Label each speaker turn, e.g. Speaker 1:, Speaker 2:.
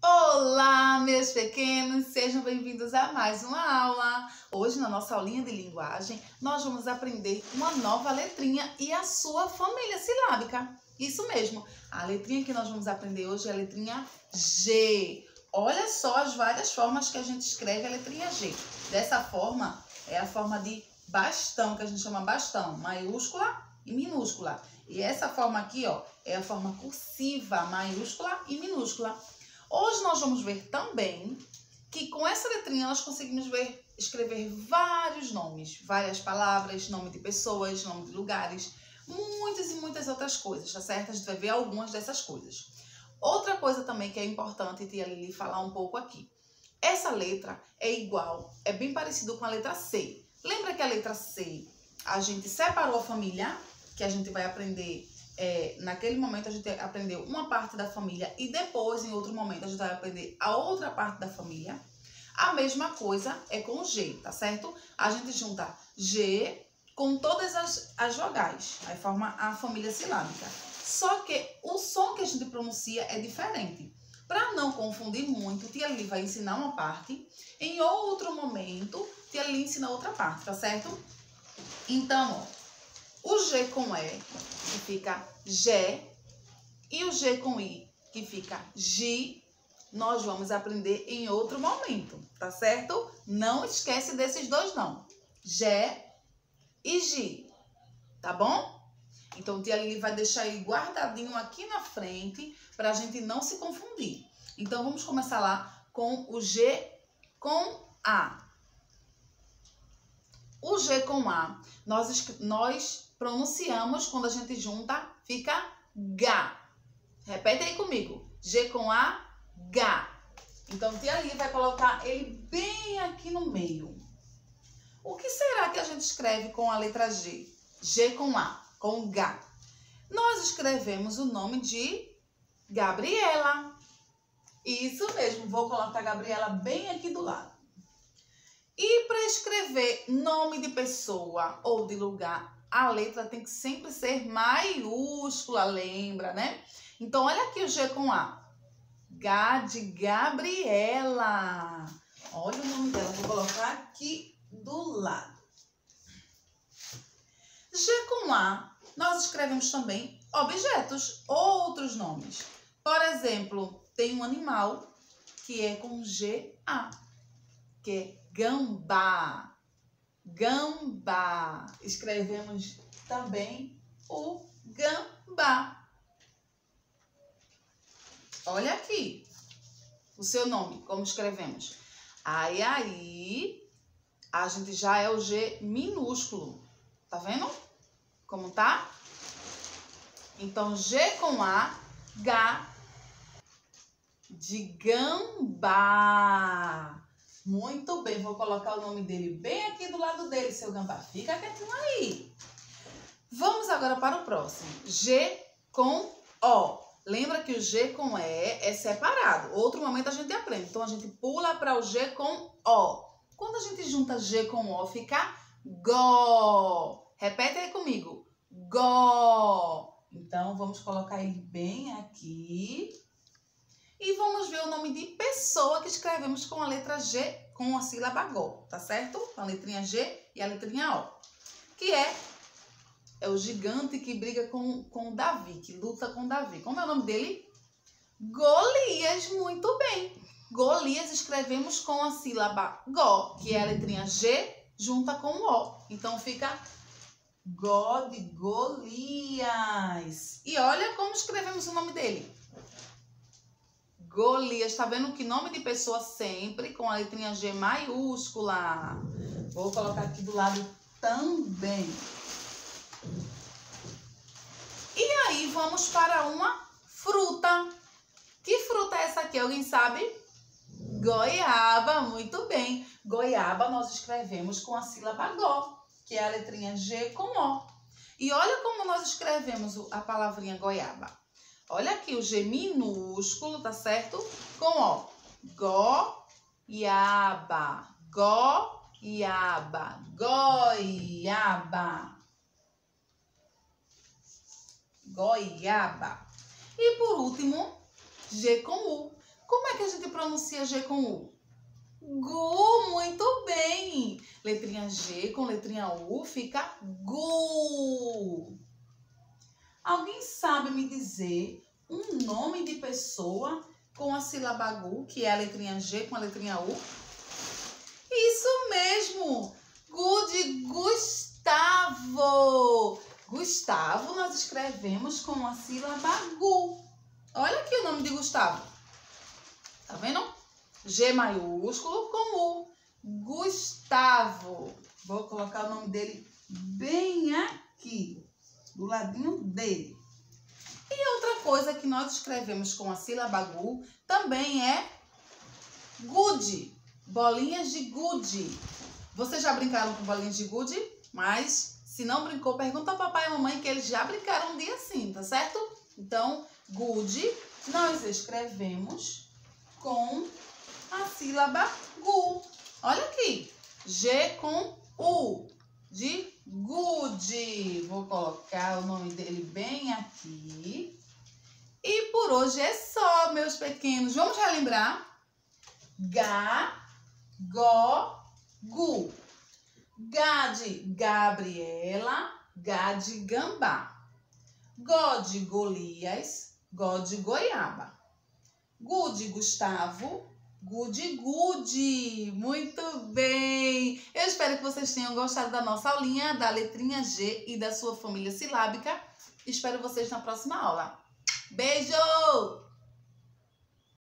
Speaker 1: Olá, meus pequenos, sejam bem-vindos a mais uma aula. Hoje, na nossa aulinha de linguagem, nós vamos aprender uma nova letrinha e a sua família silábica. Isso mesmo, a letrinha que nós vamos aprender hoje é a letrinha G. Olha só as várias formas que a gente escreve a letrinha G. Dessa forma, é a forma de bastão, que a gente chama bastão, maiúscula e minúscula. E essa forma aqui, ó, é a forma cursiva, maiúscula e minúscula. Hoje nós vamos ver também que com essa letrinha nós conseguimos escrever vários nomes, várias palavras, nome de pessoas, nome de lugares, muitas e muitas outras coisas, tá certo? A gente vai ver algumas dessas coisas. Outra coisa também que é importante tia Lili falar um pouco aqui. Essa letra é igual, é bem parecido com a letra C. Lembra que a letra C, a gente separou a família, que a gente vai aprender... naquele momento a gente aprendeu uma parte da família e depois, em outro momento, a gente vai aprender a outra parte da família. A mesma coisa é com o G, tá certo? A gente junta G com todas as vogais, aí forma a família silábica. Só que o som que a gente pronuncia é diferente. Para não confundir muito, tia Lili vai ensinar uma parte, em outro momento, tia Lili ensina outra parte, tá certo? Então, ó. O G com E, que fica Gé, e o G com I, que fica Gi, nós vamos aprender em outro momento, tá certo? Não esquece desses dois, não. Gé e Gi, tá bom? Então, tia Lili vai deixar ele guardadinho aqui na frente, para a gente não se confundir. Então, vamos começar lá com o G com A. O G com A, nós pronunciamos quando a gente junta, fica Gá. Repete aí comigo. G com A, Gá. Então, tia Lili vai colocar ele bem aqui no meio. O que será que a gente escreve com a letra G? G com A, com Gá. Nós escrevemos o nome de Gabriela. Isso mesmo, vou colocar a Gabriela bem aqui do lado. E para escrever nome de pessoa ou de lugar, a letra tem que sempre ser maiúscula, lembra, né? Então, olha aqui o G com A. Gá de Gabriela. Olha o nome dela, vou colocar aqui do lado. G com A, nós escrevemos também objetos, outros nomes. Por exemplo, tem um animal que é com G-A, que é gambá. Gambá. Escrevemos também o gambá. Olha aqui o seu nome, como escrevemos. Aí, a gente já é o G minúsculo. Tá vendo como tá? Então, G com A, Gá de gambá. Muito bem, vou colocar o nome dele bem aqui do lado dele, seu gambá. Fica quietinho aí. Vamos agora para o próximo. G com O. Lembra que o G com E é separado. Outro momento a gente aprende. Então, a gente pula para o G com O. Quando a gente junta G com O, fica Gó. Repete aí comigo. Gó. Então, vamos colocar ele bem aqui. E vamos ver o nome de pessoa que escrevemos com a letra G, com a sílaba Gó, tá certo? A letrinha G e a letrinha O. Que é o gigante que briga com o Davi, que luta com Davi. Como é o nome dele? Golias, muito bem. Golias escrevemos com a sílaba Gó, que é a letrinha G junta com o O. Então fica Gó de Golias. E olha como escrevemos o nome dele. Golias, tá vendo que nome de pessoa sempre com a letrinha G maiúscula. Vou colocar aqui do lado também. E aí, vamos para uma fruta. Que fruta é essa aqui? Alguém sabe? Goiaba, muito bem. Goiaba nós escrevemos com a sílaba Gó, que é a letrinha G com O. E olha como nós escrevemos a palavrinha goiaba. Olha aqui o G minúsculo, tá certo? Com O. Goiaba. Goiaba. Goiaba. Goiaba. E por último, G com U. Como é que a gente pronuncia G com U? Gu, muito bem! Letrinha G com letrinha U fica gu. Alguém sabe me dizer um nome de pessoa com a sílaba gu, que é a letrinha G com a letrinha U? Isso mesmo! Gu de Gustavo! Gustavo nós escrevemos com a sílaba gu. Olha aqui o nome de Gustavo. Tá vendo? G maiúsculo com U. Gustavo. Vou colocar o nome dele bem aqui, do ladinho dele. E outra coisa que nós escrevemos com a sílaba gu também é gude. Bolinhas de gude. Vocês já brincaram com bolinhas de gude? Mas se não brincou, pergunta ao papai e à mamãe que eles já brincaram um dia assim, tá certo? Então, gude nós escrevemos com a sílaba gu. Olha aqui. G com U. De gude. Vou colocar o nome dele bem aqui. E por hoje é só, meus pequenos. Vamos relembrar? Ga, go, gu. Ga de Gabriela, Ga de Gambá. Go de Golias, Go de Goiaba. Gu de Gustavo, Gu de Gude. Muito bem! Eu espero que vocês tenham gostado da nossa aulinha da letrinha G e da sua família silábica. Espero vocês na próxima aula. Beijo!